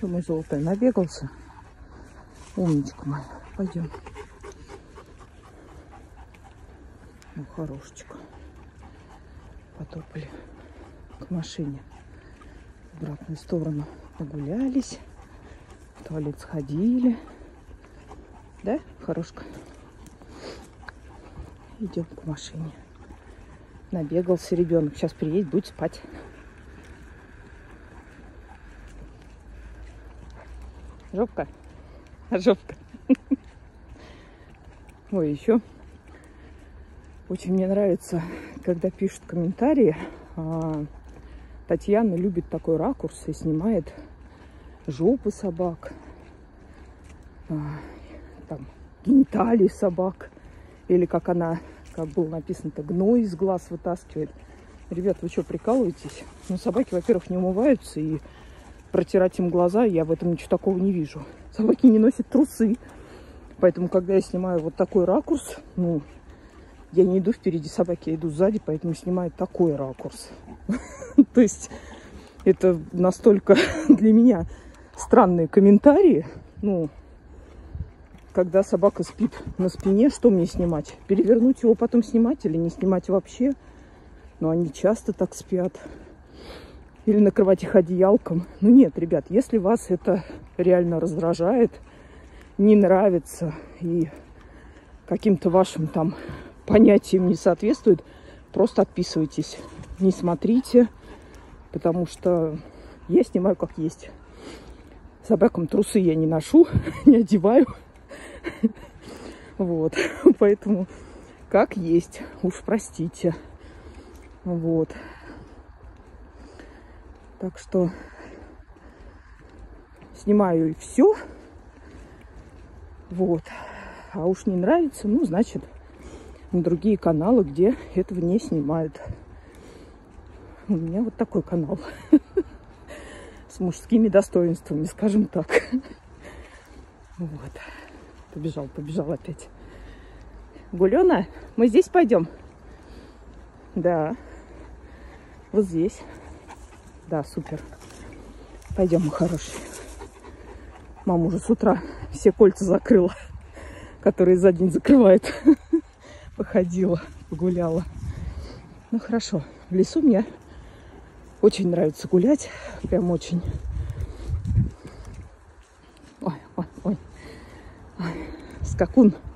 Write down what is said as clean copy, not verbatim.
Что, мой золотой, набегался? Умничка моя. Пойдем. Ну, хорошечка. Потопали к машине. В обратную сторону погулялись. В туалет сходили. Да, хорошка? Идем к машине. Набегался ребенок. Сейчас приедет, будет спать. Жопка. Жопка. Ой, еще очень мне нравится, когда пишут комментарии. Татьяна любит такой ракурс и снимает жопы собак, там, гениталии собак. Или как она, как было написано-то, гной из глаз вытаскивает. Ребят, вы что, прикалываетесь? Ну, собаки, во-первых, не умываются, и протирать им глаза, я в этом ничего такого не вижу. Собаки не носят трусы. Поэтому, когда я снимаю вот такой ракурс, ну, я не иду впереди собаки, я иду сзади, поэтому снимаю такой ракурс. То есть это настолько для меня странные комментарии. Ну, когда собака спит на спине, что мне снимать? Перевернуть его, потом снимать или не снимать вообще? Но они часто так спят. Или накрывать их одеялком. Ну нет, ребят, если вас это реально раздражает, не нравится и каким-то вашим там понятиям не соответствует, просто отписывайтесь. Не смотрите, потому что я снимаю как есть. Собакам трусы я не ношу, не одеваю. Вот, поэтому как есть, уж простите. Вот. Так что снимаю и все. Вот. А уж не нравится, ну, значит, на другие каналы, где этого не снимают. У меня вот такой канал. С мужскими достоинствами, скажем так. Вот. Побежал опять. Гулёна, мы здесь пойдем? Да. Вот здесь. Да, супер. Пойдем, мы хорошие. Мама уже с утра все кольца закрыла, которые за день закрывает. Походила, погуляла. Ну, хорошо. В лесу мне очень нравится гулять. Прям очень. Ой. Скакун.